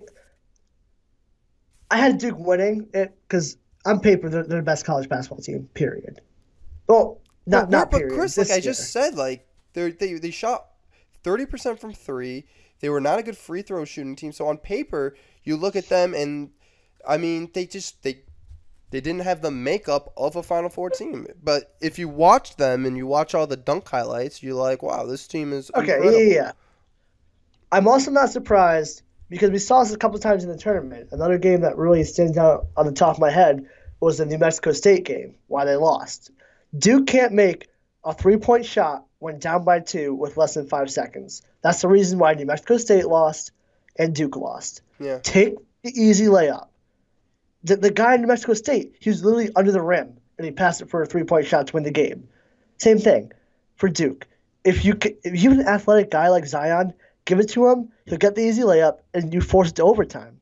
I had Duke winning it because on paper they're the best college basketball team. Period. Well, not But period. Chris, like This I just year. said, like they shot 30% from three. They were not a good free throw shooting team. So on paper, you look at them and I mean they didn't have the makeup of a Final Four team. But if you watch them and you watch all the dunk highlights, you're like, wow, this team is Okay, yeah, yeah, incredible. yeah. I'm also not surprised because we saw this a couple times in the tournament. Another game that really stands out on the top of my head was the New Mexico State game, why they lost. Duke can't make a 3-point shot when down by two with less than 5 seconds. That's the reason why New Mexico State lost and Duke lost. Yeah. Take the easy layup. The guy in New Mexico State, he was literally under the rim and he passed it for a 3-point shot to win the game. Same thing for Duke. If you have an athletic guy like Zion, give it to him, he'll get the easy layup, and you force it to overtime.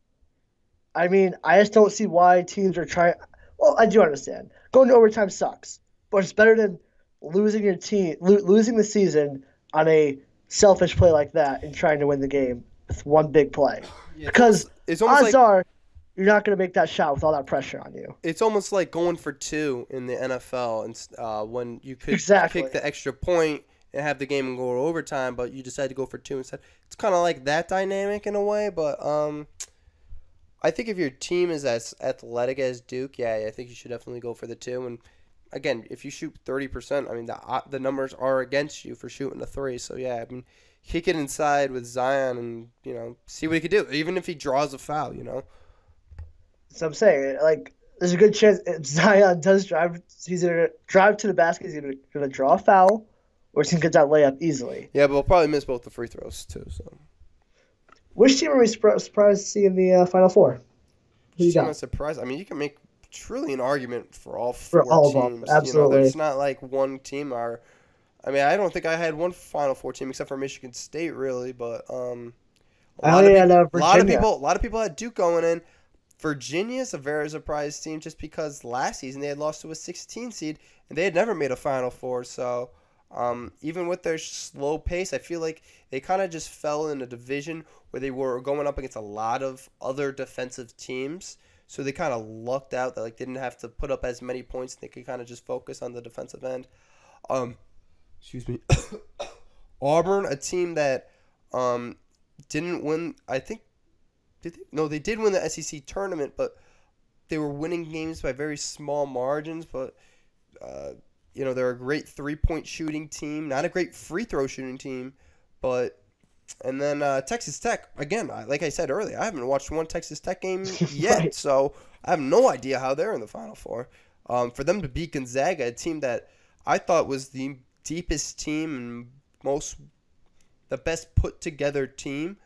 I mean, I just don't see why teams are trying. Well, I do understand going to overtime sucks, but it's better than losing your team, losing the season on a selfish play like that and trying to win the game with one big play. Yeah, Because it's almost odds like are you're not going to make that shot with all that pressure on you. it's almost like going for two in the NFL, and when you could Exactly. kick the extra point and have the game and go to overtime, but you decide to go for two instead. It's kind of like that dynamic in a way, but I think if your team is as athletic as Duke, yeah, I think you should definitely go for the two. And again, if you shoot 30%, I mean the numbers are against you for shooting a three. So yeah, I mean kick it inside with Zion and see what he could do, even if he draws a foul. So I'm saying, like, there's a good chance if Zion does drive, he's either drive to the basket, he's either going to draw a foul, or he's going to get that layup easily. Yeah, but we'll probably miss both the free throws too. So Which team are we surprised to see in the Final Four? Who you team I'm got? surprised. I mean, you can make truly an argument for all For four all of them, teams. absolutely. There's not like one team are. I mean, I don't think I had one Final Four team except for Michigan State, really. But a I lot of only people, had Virginia. a lot of people had Duke going in. Virginia's a very surprised team just because last season they had lost to a 16 seed and they had never made a Final Four. So even with their slow pace, I feel like they kind of just fell in a division where they were going up against a lot of other defensive teams. So they kind of lucked out that didn't have to put up as many points. They could kind of just focus on the defensive end. Um, excuse me. Auburn, a team that didn't win. I think did they? No, they did win the SEC tournament, but they were winning games by very small margins. But they're a great 3-point shooting team, not a great free throw shooting team, but. And then Texas Tech, again, like I said earlier, I haven't watched one Texas Tech game yet, Right. so I have no idea how they're in the Final Four. For them to beat Gonzaga, a team that I thought was the deepest team and the best put together team,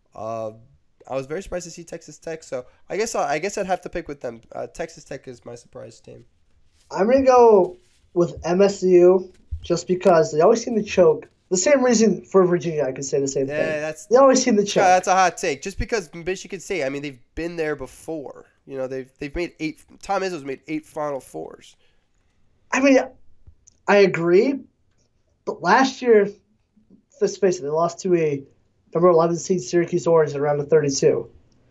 I was very surprised to see Texas Tech. So I guess I'd have to pick with them. Texas Tech is my surprise team. I'm going to go with MSU just because they always seem to choke. The same reason for Virginia, I could say the same thing. Yeah, that's They always seem to choke. that's a hot take. Just because Michigan State, I mean, they've been there before. They've made 8. Tom Izzo's made 8 Final Fours. I mean, I agree, but last year, let's face it, they lost to a number 11 seed Syracuse Orange in round of 32.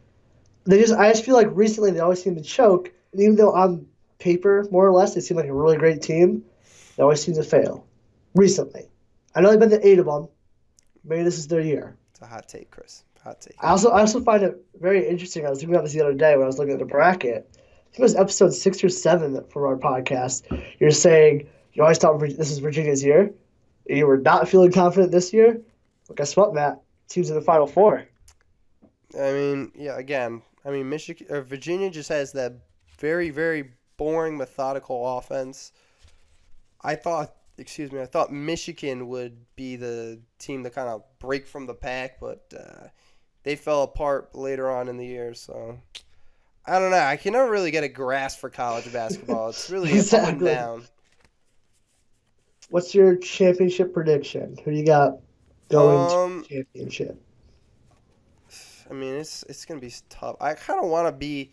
I just feel like recently they always seem to choke, and even though on paper, more or less, they seem like a really great team, they always seem to fail. Recently. I know they've been to 8 of them. Maybe this is their year. It's a hot take, Chris. Hot take. I also find it very interesting. I was thinking about this the other day when I was looking at the bracket. I think it was episode 6 or 7 from our podcast. You're saying you always thought this is Virginia's year. You were not feeling confident this year. Well, guess what, Matt? Team's in the Final Four. I mean, yeah. Again, I mean, Virginia just has that very, very boring, methodical offense. I thought Michigan would be the team to kind of break from the pack, but they fell apart later on in the year. So I don't know. I can never really get a grasp for college basketball. It's really up and Exactly. down. What's your championship prediction? Who you got going to Um, the championship? I mean, it's gonna be tough. I kind of want to be.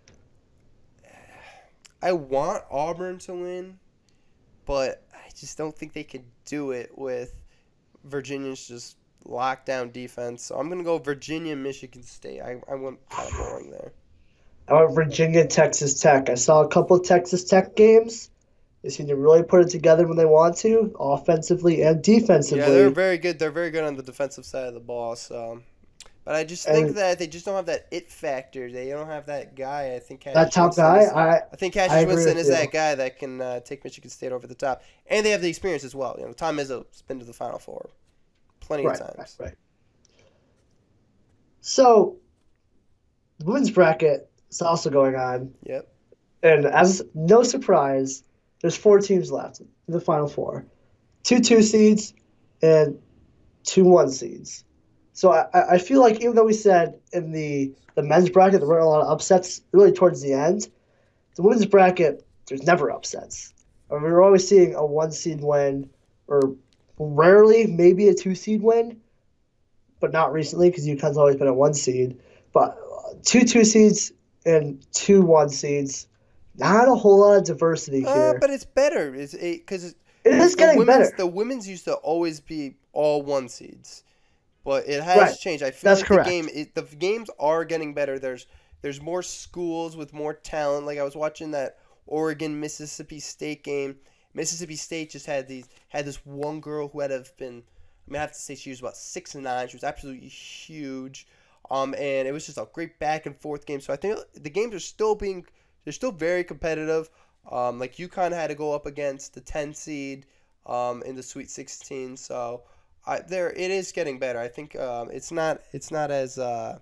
I want Auburn to win, but I just don't think they could do it with Virginia's just lockdown defense. So I'm gonna go Virginia, Michigan State. I went kind of boring there. I went Virginia, Texas Tech. I saw a couple of Texas Tech games. They seem to really put it together when they want to, offensively and Yeah, they're defensively. very good. They're very good on the defensive side of the ball. So, but I just think And that they just don't have that it factor. They don't have that guy. I think that Cassius top Winston guy, is. I think I Cassius agree Winston with is you. that guy that can take Michigan State over the top, and they have the experience as well. Tom Izzo's been to the Final Four plenty of Right, right, times. right. So the women's bracket is also going on, Yep. and as no surprise, there's four teams left in the final four: two seeds and two one seeds. So I feel like even though we said in the men's bracket there weren't a lot of upsets really towards the end, the women's bracket there's never upsets. I mean, we're always seeing a one seed win, or rarely maybe a two seed win, but not recently because UConn's always been a one seed. But two seeds and two one seeds, not a whole lot of diversity here. But it's better. It's because It is the getting women's better. the women's used to always be all one seeds, but it Right, has changed. I feel that's like correct. the games are getting better. There's more schools with more talent. Like I was watching that Oregon Mississippi State game. Mississippi State just had this one girl who had have been. I mean, I have to say she was about 6'9". She was absolutely huge. And it was just a great back and forth game. So I think the games are still being they're still very competitive. Like UConn had to go up against the 10 seed in the Sweet 16. So there it is getting better. I think it's not as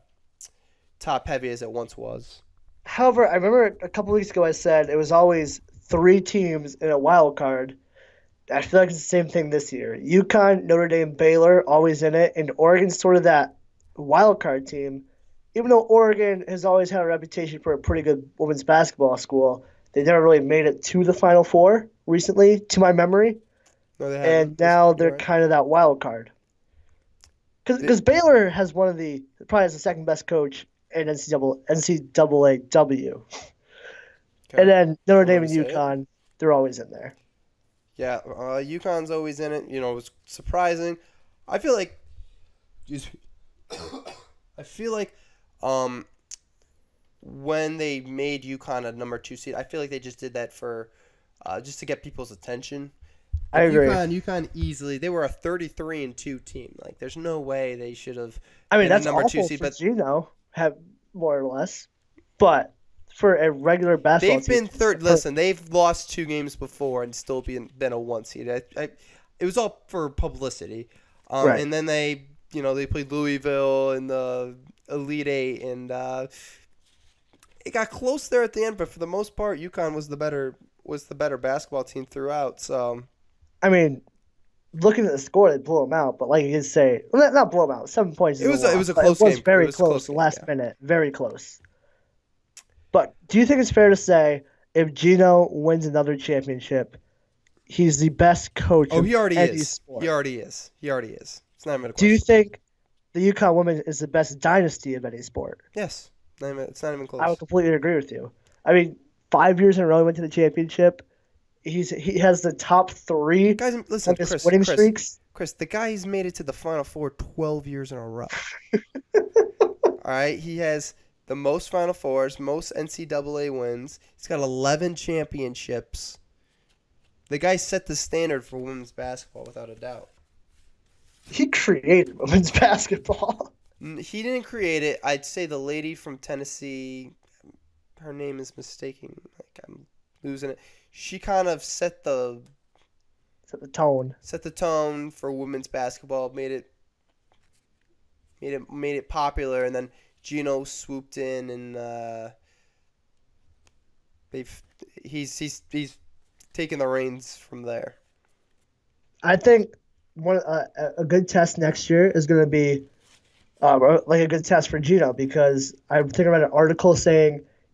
top heavy as it once was. However, I remember a couple weeks ago I said it was always three teams in a wild card. I feel like it's the same thing this year. UConn, Notre Dame, Baylor, always in it, and Oregon's sort of that wild card team. Even though Oregon has always had a reputation for a pretty good women's basketball school, they never really made it to the Final Four recently, to my memory. No, they haven't. And now You're they're right. kind of that wild card. They, Because Baylor has one of the probably has the second best coach in NCAAW, and okay. then Notre I'm Dame going to and say it. UConn, they're always in there. Yeah, UConn's always in it. It was surprising. I feel like, excuse me. I feel like, um, when they made UConn a number two seed, I feel like they just did that for, just to get people's attention. I Like agree. UConn easily, they were a 33-2 team. Like, there's no way they should have I mean, been a that's number two awful seed. for But Gino, have more or less. But for a regular basketball they've team, been third. Listen, they've lost two games before and still been a one seed. It was all for publicity. right. And then they played Louisville in the Elite Eight, and it got close there at the end. But for the most part, UConn was the better basketball team throughout. So I mean, looking at the score, they blew them out. But like you did say, well, not blow them out. 7 points is it a was a, it lot, was a but it close was game. It very was a close. close The game. last Yeah. minute, very close. But do you think it's fair to say if Gino wins another championship, he's the best coach Oh, of he already any is. He sport? already is. He already is. It's not even a Do you question. think the UConn women is the best dynasty of any sport? Yes. It's not even I would close. completely agree with you. I mean, 5 years in a row he went to the championship. He has the top three Guys, listen, longest Chris. winning Chris. streaks. Chris. The guy has made it to the Final Four 12 years in a row. All right, he has the most Final Fours, most NCAA wins. He's got 11 championships. The guy set the standard for women's basketball without a doubt. He created women's basketball. He didn't create it. I'd say the lady from Tennessee, her name is mistaking. Like I'm losing it. She kind of Set the tone. set the tone for women's basketball. Made it popular, and then Gino swooped in, and they've he's taken the reins from there. I think a good test next year is going to be like a good test for Gino because I think I read an article saying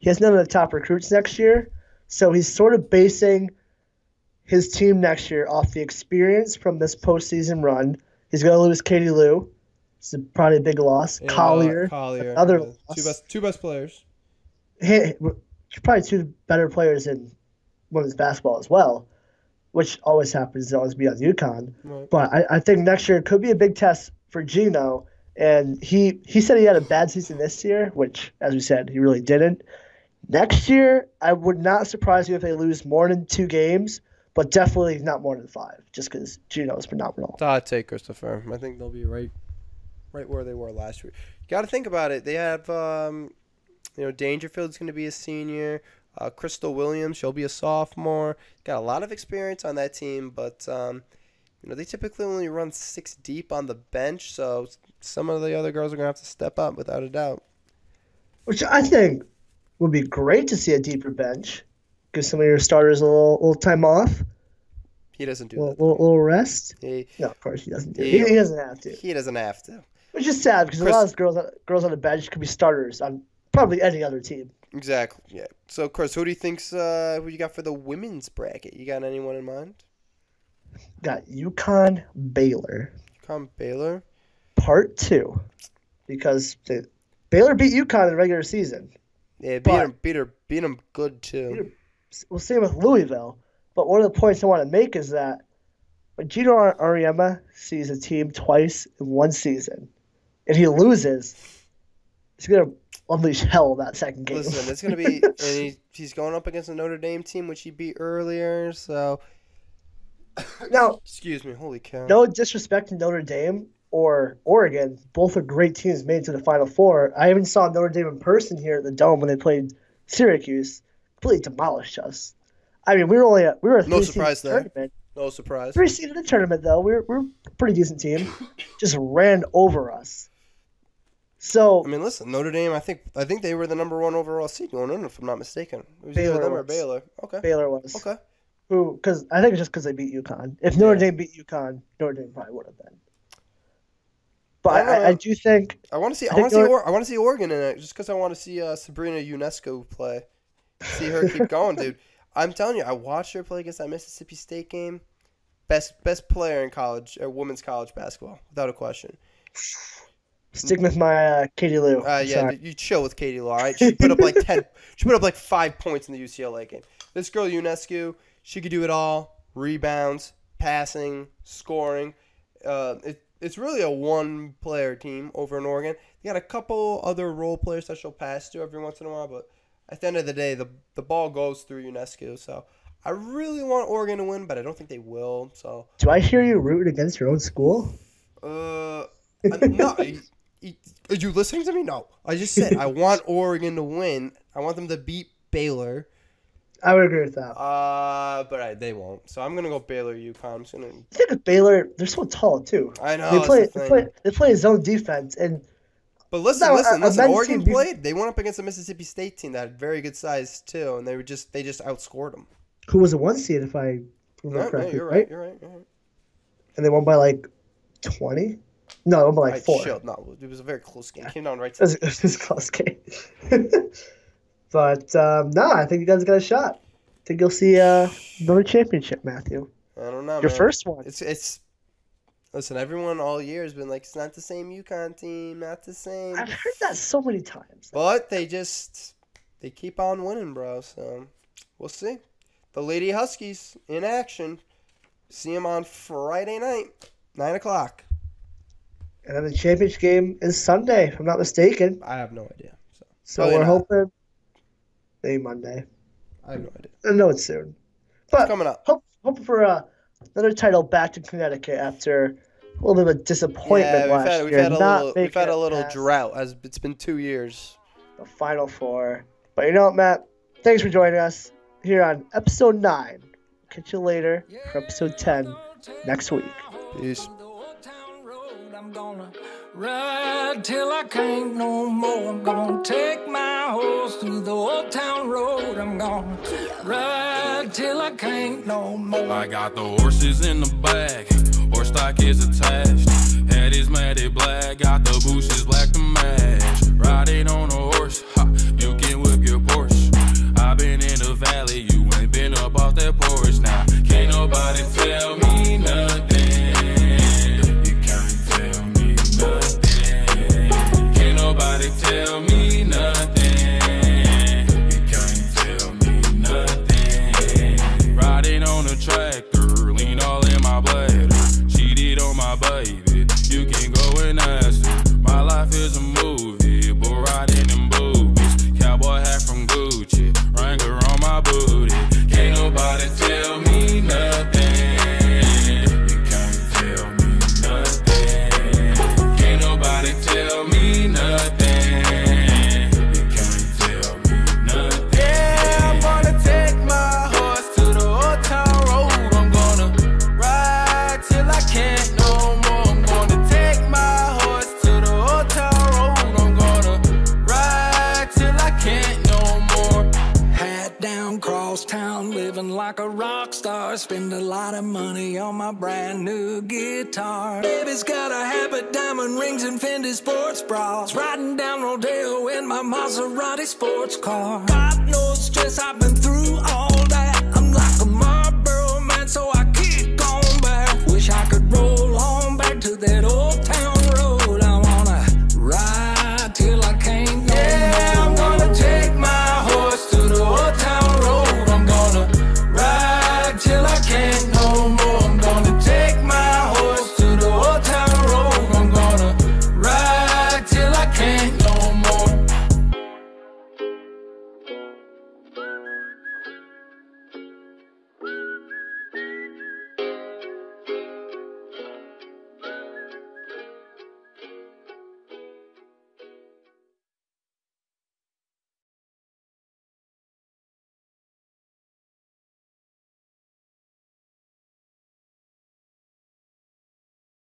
he has none of the top recruits next year. So he's sort of basing his team next year off the experience from this postseason run. He's going to lose Katie Lou. It's probably a big loss. And, Collier, another loss. Two best players. Probably two better players in women's basketball as well, which always happens to always be on UConn. Right. But I think next year could be a big test for Gino. And he said he had a bad season this year, which, as we said, he really didn't. Next year, I would not surprise you if they lose more than 2 games, but definitely not more than 5, just because Gino is phenomenal. It's a hot take, Christopher. I think they'll be right where they were last year. You got to think about it. They have, Dangerfield's going to be a senior. Crystal Williams, she'll be a sophomore. Got a lot of experience on that team, but they typically only run 6 deep on the bench, so some of the other girls are going to have to step up without a doubt. Which I think would be great to see a deeper bench. Give some of your starters a little time off. He doesn't do that. A little rest. No, of course he doesn't do it. He doesn't have to. He doesn't have to. Which is sad because a lot of girls on the bench could be starters on probably any other team. Exactly. Yeah. So, Chris, who do you think's who you got for the women's bracket? You got anyone in mind? Got UConn Baylor. UConn Baylor. Part 2, because Baylor beat UConn in the regular season. Yeah, beat them good too. We'll see with Louisville. But one of the points I want to make is that when Gino Auriemma sees a team twice in one season, and he loses, he's gonna unleash hell that second game. Listen, it's gonna be, and he's going up against the Notre Dame team, which he beat earlier. So now, excuse me, holy cow! No disrespect to Notre Dame or Oregon, both are great teams made it to the Final Four. I even saw Notre Dame in person here at the Dome when they played Syracuse. Completely demolished us. I mean, we were a 3-seed no surprise there. Tournament. No surprise. 3-seed in the tournament though. We're a pretty decent team. Just ran over us. So I mean, listen, Notre Dame. I think they were the number 1 overall seed going in, if I'm not mistaken. It was either them or Baylor. Okay. Baylor was. Okay. Because I think it's just because they beat UConn. If Notre Dame beat UConn, Notre Dame probably would have been. But I do think I want to see. I want to see Oregon in it, just because I want to see Sabrina Ionescu play. See her keep going, dude. I'm telling you, I watched her play against that Mississippi State game. Best player in college, women's college basketball, without a question. Stick with my Katie Lou. You chill with Katie Lou. All right, she put up like 10. She put up like 5 points in the UCLA game. This girl Ionescu, she could do it all: rebounds, passing, scoring. It's really a one-player team over in Oregon. They got a couple other role players that she'll pass to every once in a while, but at the end of the day, the ball goes through UNESCO. So I really want Oregon to win, but I don't think they will. So do I hear you rooting against your own school? No. Are you listening to me? No. I just said I want Oregon to win. I want them to beat Baylor. I would agree with that. But they won't. So I'm gonna go Baylor, UConn. I think with Baylor, they're so tall too. I know. They play zone defense, but listen. Oregon played. They went up against a Mississippi State team that had very good size too, and they just outscored them. Who was a 1 seed, if I remember correctly? You're right. And they won by like 20. No, they won by like 4. No, it was a very close game. It came down right to it was a close game. But, no, I think you guys got a shot. I think you'll see another championship, Matthew. I don't know, Your first one. It's listen, everyone all year has been like, it's not the same UConn team, not the same. I've heard that so many times. But they keep on winning, bro. So we'll see. The Lady Huskies in action. See them on Friday night, 9 o'clock. And then the championship game is Sunday, if I'm not mistaken. I have no idea. So we're hoping maybe Monday. I have no idea. I know it's soon. But it's coming up. Hoping for another title back to Connecticut after a little bit of a disappointment last year. We've had a little drought, as it's been 2 years. The Final Four. But you know what, Matt? Thanks for joining us here on episode 9. Catch you later for episode 10 next week. Peace. I'm gonna ride till I can't no more. I'm gonna take my horse through the old town road. I'm gonna ride till I can't no more. I got the horses in the back, horse stock is attached. Head is matted black, got the bushes black to match. Riding on a horse, ha, you can whip your Porsche. baby. You can go and ask her. My life is a movie, but riding in boobies. Cowboy hat from Gucci, Wrangler on my booty. Can't nobody tell me nothing. You can't tell me nothing. Can't nobody tell me nothing. You can't tell me nothing. Yeah, I'm gonna take my horse to the old town road. I'm gonna ride till I can't no more. I'm gonna take my horse to the old town road. I'm gonna ride till I can't no more. Hat down, cross town, living like a rock star. Spend a lot of money on my brand new guitar. Baby's got a habit, diamond rings and Fendi sports bras. Riding down Rodeo in my Maserati sports car. Got no stress, I've been through all